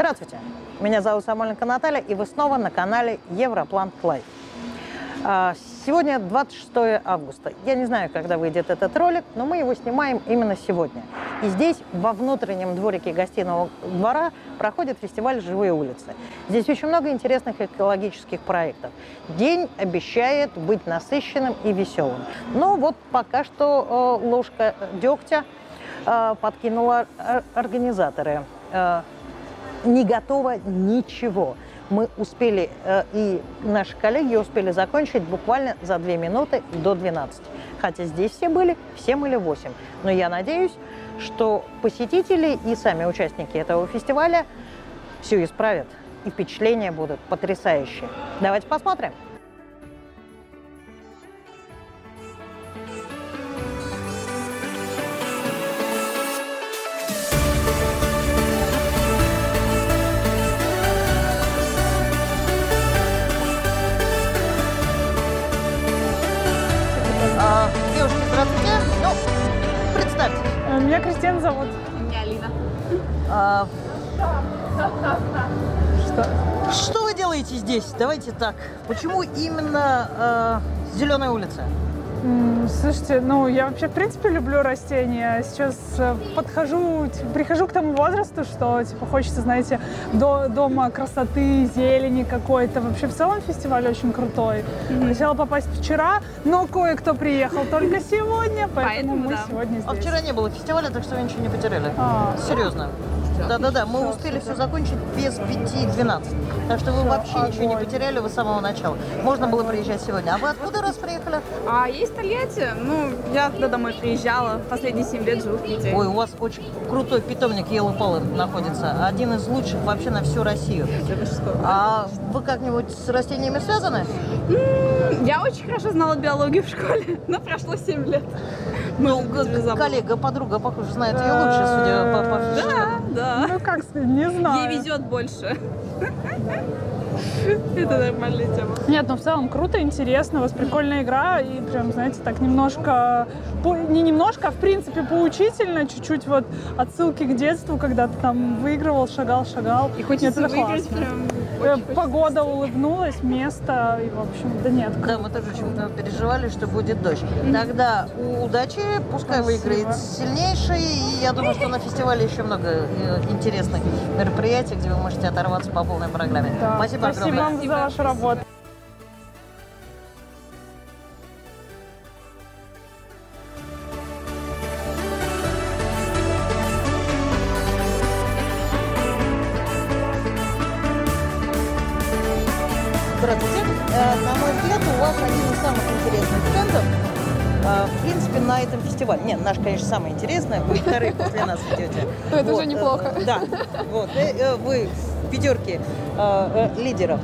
Здравствуйте, меня зовут Самойленко Наталья, и вы снова на канале Европлант Лайв. Сегодня 26 августа. Я не знаю, когда выйдет этот ролик, но мы его снимаем именно сегодня. И здесь, во внутреннем дворике гостиного двора, проходит фестиваль «Живые улицы». Здесь очень много интересных экологических проектов. День обещает быть насыщенным и веселым. Но вот пока что ложка дегтя подкинула организаторы. Не готово ничего. Мы успели, и наши коллеги успели закончить буквально за 2 минуты до 12. Хотя здесь все были в 7 или 8. Но я надеюсь, что посетители и сами участники этого фестиваля все исправят. И впечатления будут потрясающие. Давайте посмотрим. Девушки, здравствуйте. Ну, представьте. Меня Кристина зовут. Меня Алина. Что вы делаете здесь? Давайте так. Почему именно Зеленая улица? Слушайте, ну я вообще в принципе люблю растения. Сейчас прихожу к тому возрасту, что типа хочется, знаете, дома красоты, зелени какой-то. Вообще в целом фестиваль очень крутой. Хотела попасть вчера, но кое-кто приехал только сегодня, поэтому мы сегодня здесь. А вчера не было фестиваля, так что вы ничего не потеряли. Серьезно. Да-да-да, мы успели все закончить без 5:12. Так что вы вообще ничего не потеряли, вы с самого начала. Можно было приезжать сегодня. А вы откуда раз приехали? Я из Тольятти. Ну, я туда домой приезжала. Последние 7 лет живу в Питере. Ой, у вас очень крутой питомник Yellow Pallid находится. Один из лучших вообще на всю Россию. А вы как-нибудь с растениями связаны? Я очень хорошо знала биологию в школе, но прошло 7 лет. Ну, коллега, подруга, похоже, знает ее лучше, судя по... Да. Ну как сказать, не знаю. Ей везет больше. Это нормальная тема. Нет, ну в целом круто, интересно, у вас прикольная игра, и прям, знаете, так немножко, не немножко, а в принципе поучительно, чуть-чуть вот отсылки к детству, когда ты там выигрывал, шагал. И хочется это выиграть классно. прям. Погода улыбнулась, место, и в общем, да нет. Да, мы тоже очень переживали, что будет дождь. Тогда удачи, пускай выиграет сильнейший, и я думаю, что на фестивале еще много интересных мероприятий, где вы можете оторваться по полной программе. Да. Спасибо Спасибо огромное. вам за вашу работу. Здравствуйте. На мой взгляд, у вас один из самых интересных стендов, в принципе, на этом фестивале. Нет, наш, конечно, самый интересный, вы вторые после нас идете. Это уже неплохо. Да, вот, вы в пятерке лидеров.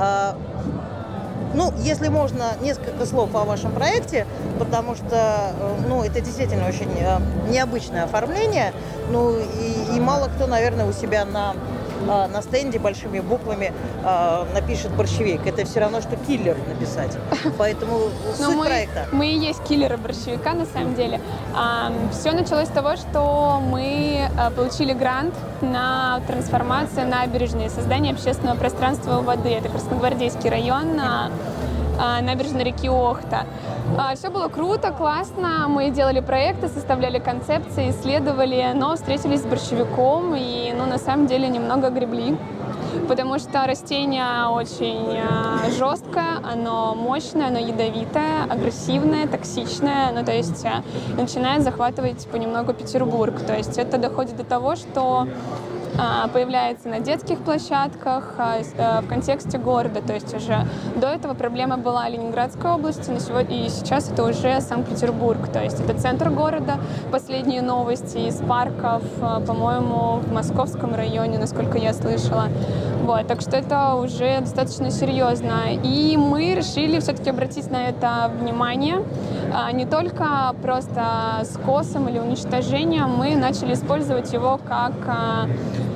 Ну, если можно, несколько слов о вашем проекте, потому что, ну, это действительно очень необычное оформление, ну, и мало кто, наверное, у себя на стенде большими буквами напишет борщевик. Это все равно, что киллер написать. Поэтому суть проекта. Мы и есть киллеры борщевика, на самом деле. Все началось с того, что мы получили грант на трансформацию набережной, создание общественного пространства у воды. Это Красногвардейский район, набережной реки Охта. Все было круто, классно. Мы делали проекты, составляли концепции, исследовали, но встретились с борщевиком и, ну, на самом деле, немного гребли. Потому что растение очень жесткое, оно мощное, оно ядовитое, агрессивное, токсичное. Ну, то есть начинает захватывать понемногу Петербург. То есть это доходит до того, что появляется на детских площадках в контексте города. То есть уже до этого проблема была Ленинградской области, и сейчас это уже Санкт-Петербург. То есть это центр города. Последние новости из парков, по-моему, в Московском районе, насколько я слышала. Вот, так что это уже достаточно серьезно. И мы решили все-таки обратить на это внимание. Не только просто скосом или уничтожением, мы начали использовать его как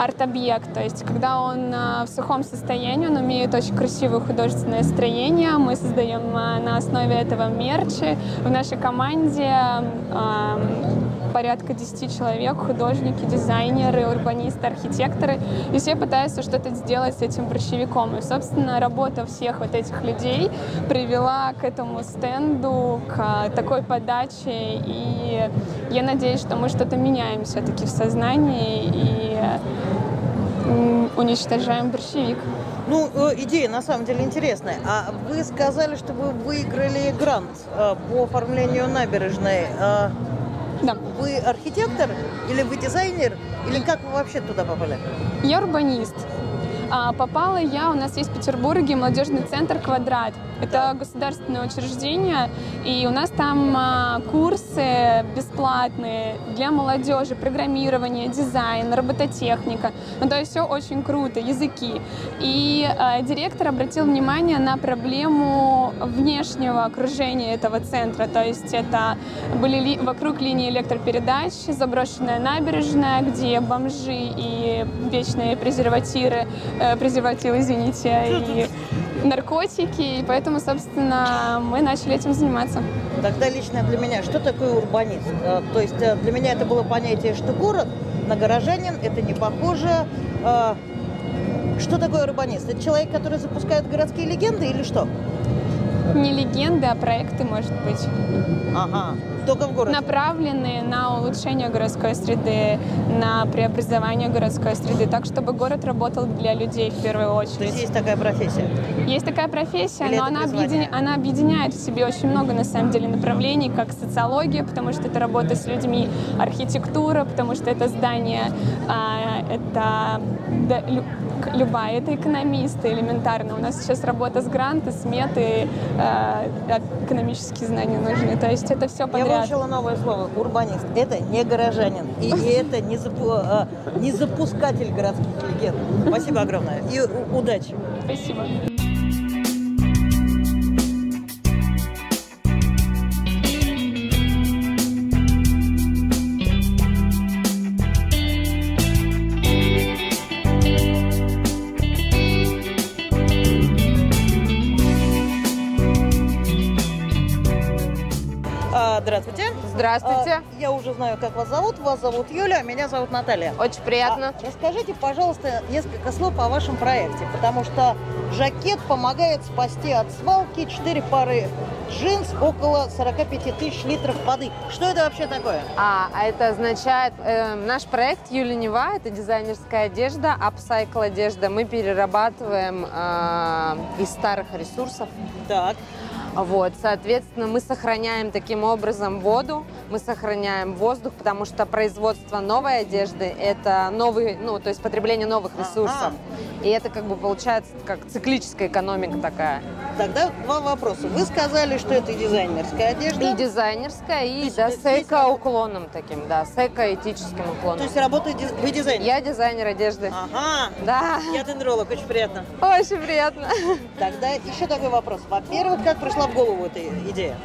арт-объект. То есть, когда он в сухом состоянии, он имеет очень красивое художественное строение. Мы создаем на основе этого мерчи. В нашей команде порядка 10 человек, художники, дизайнеры, урбанисты, архитекторы. И все пытаются что-то сделать с этим борщевиком. И, собственно, работа всех вот этих людей привела к этому стенду, к такой подаче. И я надеюсь, что мы что-то меняем все-таки в сознании и уничтожаем борщевик. Ну, идея на самом деле интересная. А вы сказали, что вы выиграли грант по оформлению набережной. Да. Вы архитектор или вы дизайнер? Или как вы вообще туда попали? Я урбанист. Попала я, у нас есть в Петербурге молодежный центр «Квадрат». Это государственное учреждение, и у нас там курсы бесплатные для молодежи, программирование, дизайн, робототехника. Ну, то есть все очень круто, языки. И директор обратил внимание на проблему внешнего окружения этого центра. То есть это были вокруг линии электропередач, заброшенная набережная, где бомжи и вечные презервативы, извините, и наркотики, и поэтому, собственно, мы начали этим заниматься. Тогда лично для меня, что такое урбанист? То есть для меня это было понятие, что город на горожанин, это не похоже. Что такое урбанист? Это человек, который запускает городские легенды или что? Не легенды, а проекты, может быть. Ага. Только в городе? Направленные на улучшение городской среды, на преобразование городской среды, так, чтобы город работал для людей в первую очередь. То есть есть такая профессия? Есть такая профессия, Или но она объединяет в себе очень много, на самом деле, направлений, как социология, потому что это работа с людьми, архитектура, потому что это здание, любая, это экономисты элементарно. У нас сейчас работа с гранты, сметы, экономические знания нужны. То есть это все подряд. Я выучила новое слово – урбанист. Это не горожанин. И это не запускатель городских легенд. Спасибо огромное. И удачи. Спасибо. Здравствуйте. Здравствуйте. Я уже знаю, как вас зовут. Вас зовут Юля, а меня зовут Наталья. Очень приятно. Расскажите, пожалуйста, несколько слов о вашем проекте, потому что жакет помогает спасти от свалки 4 пары джинс, около 45 тысяч литров воды. Что это вообще такое? Это означает, наш проект Юля Нева, это дизайнерская одежда, апсайкл одежда. Мы перерабатываем из старых ресурсов. Так. Вот, соответственно, мы сохраняем таким образом воду, мы сохраняем воздух, потому что производство новой одежды – это новый, то есть потребление новых ресурсов. И это как бы получается как циклическая экономика такая. Тогда два вопроса. Вы сказали, что это дизайнерская одежда. И дизайнерская, и с эко-уклоном таким, да, с эко-этическим уклоном. То есть работаете вы дизайнер? Я дизайнер одежды. Ага. Да. Я дендролог, очень приятно. Очень приятно. Тогда еще такой вопрос. Во-первых, как пришла в голову эта идея?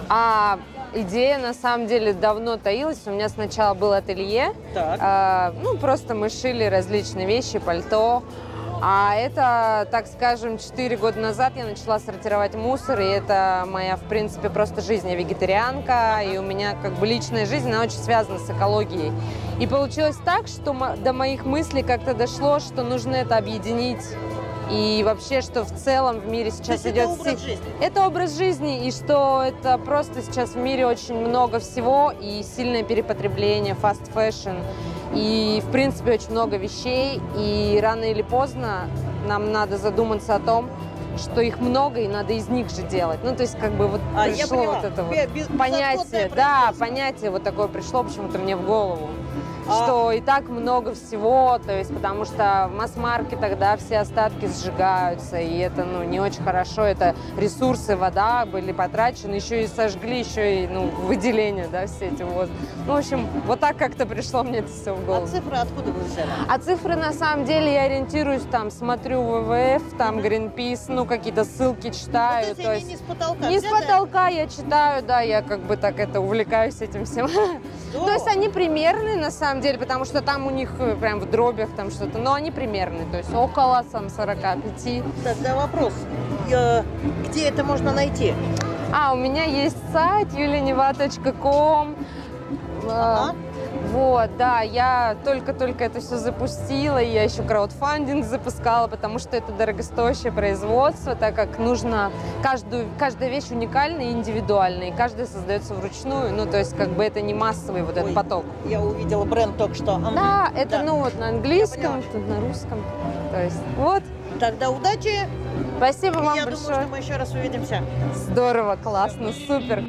Идея, на самом деле, давно таилась. У меня сначала был ателье. Так. Просто мы шили различные вещи, пальто. А это, так скажем, 4 года назад я начала сортировать мусор, и это моя, в принципе, просто жизнь. Я вегетарианка, и у меня как бы личная жизнь, она очень связана с экологией. И получилось так, что до моих мыслей как-то дошло, что нужно это объединить. И вообще, что в целом в мире сейчас идет... Это образ жизни? Это образ жизни, и что это просто сейчас в мире очень много всего, и сильное перепотребление, fast fashion, и, в принципе, очень много вещей, и рано или поздно нам надо задуматься о том, что их много, и надо из них же делать. То есть, как бы вот пришло вот это вот понятие, да, понятие вот такое пришло почему-то мне в голову. Что и так много всего, то есть, потому что в масс-маркетах, да, все остатки сжигаются, и это, не очень хорошо, это ресурсы, вода были потрачены, еще и сожгли, еще и, выделение, да, все эти в общем, вот так как-то пришло мне это все в голову. А цифры откуда вы взяли? А цифры, на самом деле, я ориентируюсь, смотрю ВВФ, Greenpeace, какие-то ссылки читаю. Вот то есть не с потолка не взяты? с потолка я читаю, да, я как бы так увлекаюсь этим всем. То есть они примерные на самом деле, потому что там у них прям в дробях там что-то, но они примерные, то есть около 45. Тогда вопрос, где это можно найти? У меня есть сайт yulianeva.com. Ага. Вот, да, я только-только это все запустила, и я еще краудфандинг запускала, потому что это дорогостоящее производство, так как нужно, каждая вещь уникальна и индивидуальна, и каждая создается вручную, ну, то есть, как бы это не массовый вот этот поток. Я увидела бренд только что. Да, это, Да. ну, вот на английском, тут на русском, то есть, вот. Тогда удачи. Спасибо вам Я большое. думаю, что мы еще раз увидимся. Здорово, классно, супер.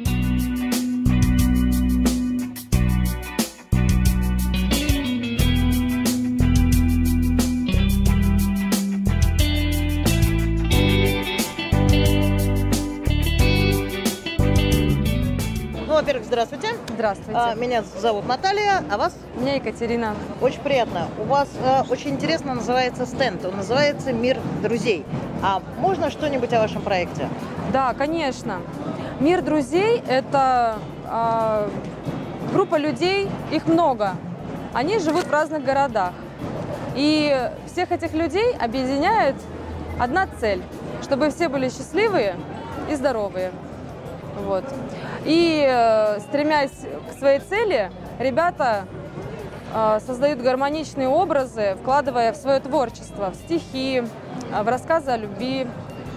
Ну, во-первых, здравствуйте. Здравствуйте. Меня зовут Наталья, а вас? Меня Екатерина. Очень приятно. У вас очень интересно называется стенд. Он называется «Мир друзей». А можно что-нибудь о вашем проекте? Да, конечно. Мир друзей – это группа людей, их много. Они живут в разных городах. И всех этих людей объединяет одна цель – чтобы все были счастливые и здоровые. Вот. И стремясь к своей цели, ребята создают гармоничные образы, вкладывая в свое творчество, в стихи, в рассказы о любви,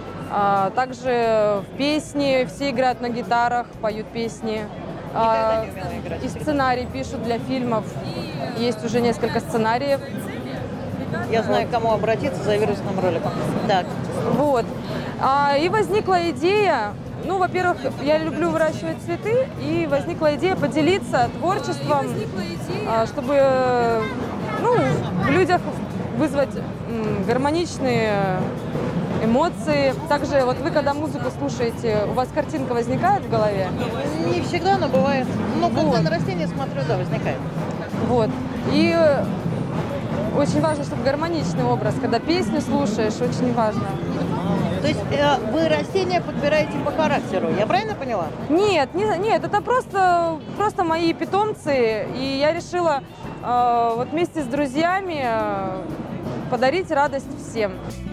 также в песни. Все играют на гитарах, поют песни. Никогда не умела играть. И сценарий пишут для фильмов. Есть уже несколько сценариев. Я знаю, к кому обратиться за вирусным роликом. Так. Вот. И возникла идея, ну, во-первых, я люблю выращивать цветы, и возникла идея поделиться творчеством, чтобы, ну, в людях вызвать гармоничные эмоции. Также вот вы, когда музыку слушаете, у вас картинка возникает в голове? Не всегда, но бывает. Ну, когда на растения смотрю, да, возникает. Вот. И очень важно, чтобы гармоничный образ, когда песню слушаешь, очень важно. То есть вы растения подбираете по характеру, я правильно поняла? Нет, нет, это просто мои питомцы, и я решила вот вместе с друзьями подарить радость всем.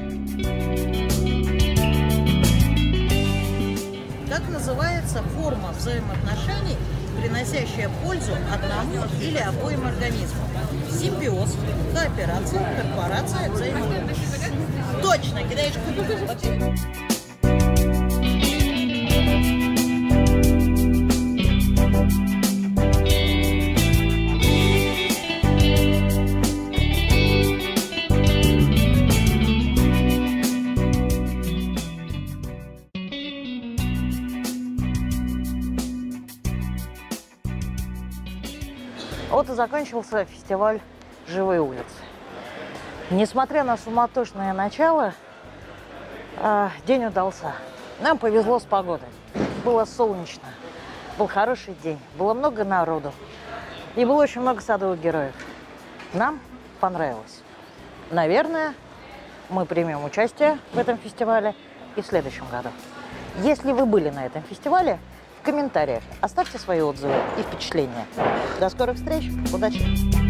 Как называется форма взаимоотношений, приносящая пользу одному или обоим организмам? Симбиоз, кооперация, корпорация, взаимопомощь. Точно, кидаешь кубик. Вот и закончился фестиваль «Живые улицы». Несмотря на суматошное начало, день удался. Нам повезло с погодой. Было солнечно, был хороший день, было много народу и было очень много садовых героев. Нам понравилось. Наверное, мы примем участие в этом фестивале и в следующем году. Если вы были на этом фестивале, в комментариях оставьте свои отзывы и впечатления. До скорых встреч, удачи!